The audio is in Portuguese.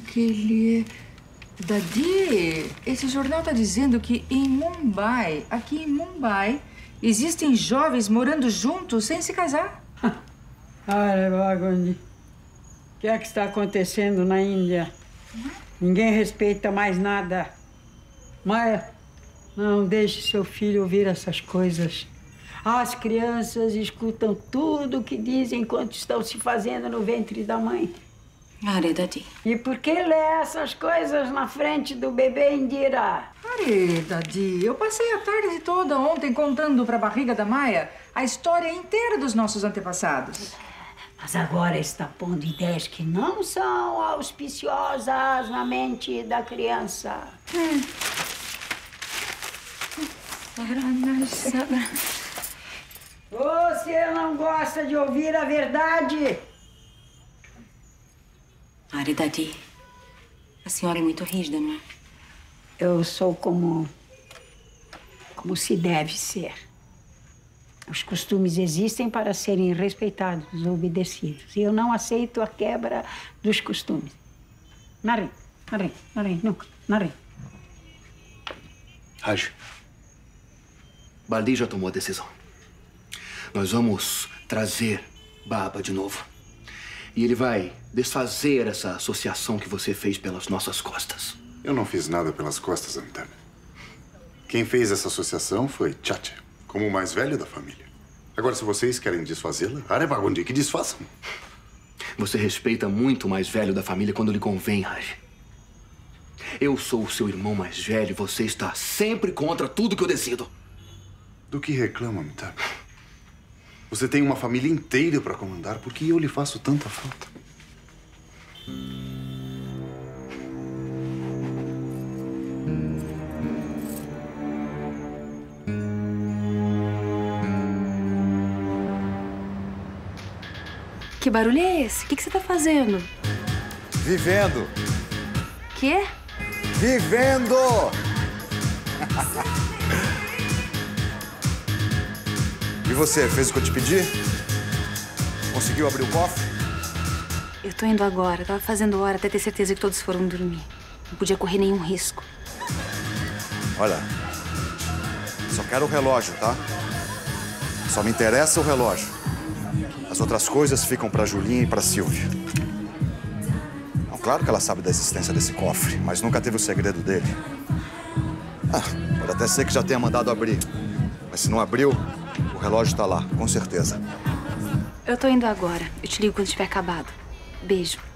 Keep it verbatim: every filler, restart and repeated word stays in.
que ele... Dadi, esse jornal tá dizendo que em Mumbai, aqui em Mumbai, existem jovens morando juntos sem se casar. Olha, Bagundi, o que é que está acontecendo na Índia? Hum? Ninguém respeita mais nada. Maia, não deixe seu filho ouvir essas coisas. As crianças escutam tudo o que dizem enquanto estão se fazendo no ventre da mãe. Are, Dadi. E por que lê essas coisas na frente do bebê Indira? Are, Dadi, eu passei a tarde toda ontem contando pra barriga da Maia a história inteira dos nossos antepassados. Mas agora está pondo ideias que não são auspiciosas na mente da criança. Hum. Você não gosta de ouvir a verdade? Are, Dadi, a senhora é muito rígida, não é? Eu sou como... como se deve ser. Os costumes existem para serem respeitados, obedecidos. E eu não aceito a quebra dos costumes. Nari, nari, nari, nunca, nari. Raj, Baldi já tomou a decisão. Nós vamos trazer Baba de novo. E ele vai desfazer essa associação que você fez pelas nossas costas. Eu não fiz nada pelas costas, Amitabh. Quem fez essa associação foi Chacha, como o mais velho da família. Agora, se vocês querem desfazê-la, Are Bagundi, que desfaçam. Você respeita muito o mais velho da família quando lhe convém, Raj. Eu sou o seu irmão mais velho e você está sempre contra tudo que eu decido. Do que reclama, Amitabh? Você tem uma família inteira para comandar. Por que eu lhe faço tanta falta? Que barulho é esse? O que, que você tá fazendo? Vivendo. Quê? Vivendo! E você, fez o que eu te pedi? Conseguiu abrir o cofre? Eu tô indo agora. Tava fazendo hora até ter certeza que todos foram dormir. Não podia correr nenhum risco. Olha, só quero o relógio, tá? Só me interessa o relógio. As outras coisas ficam pra Julinha e pra Silvia. Não, claro que ela sabe da existência desse cofre, mas nunca teve o segredo dele. Ah, pode até ser que já tenha mandado abrir. Mas se não abriu, o relógio tá lá, com certeza. Eu tô indo agora. Eu te ligo quando tiver acabado. Beijo.